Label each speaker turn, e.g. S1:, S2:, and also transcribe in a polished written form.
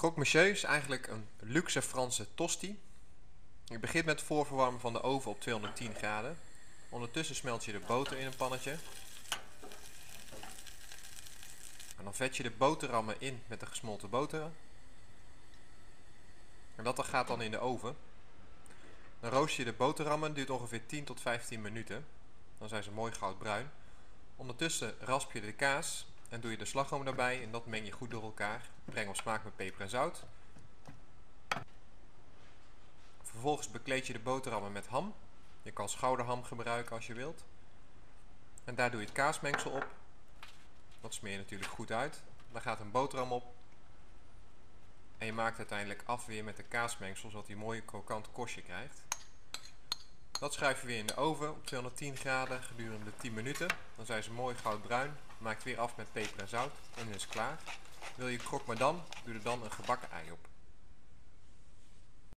S1: Croque monsieur is eigenlijk een luxe Franse tosti. Je begint met het voorverwarmen van de oven op 210 graden. Ondertussen smelt je de boter in een pannetje. En dan vet je de boterhammen in met de gesmolten boter. En dat gaat dan in de oven. Dan roost je de boterhammen, duurt ongeveer 10 tot 15 minuten. Dan zijn ze mooi goudbruin. Ondertussen rasp je de kaas en doe je de slagroom erbij en dat meng je goed door elkaar. Breng op smaak met peper en zout. Vervolgens bekleed je de boterhammen met ham. Je kan schouderham gebruiken als je wilt. En daar doe je het kaasmengsel op. Dat smeer je natuurlijk goed uit. Daar gaat een boterham op. En je maakt uiteindelijk af weer met de kaasmengsel, zodat hij een mooi krokant korstje krijgt. Dat schuif je weer in de oven op 210 graden gedurende 10 minuten. Dan zijn ze mooi goudbruin. Maak het weer af met peper en zout en dan is het klaar. Wil je croque madame, doe er dan een gebakken ei op.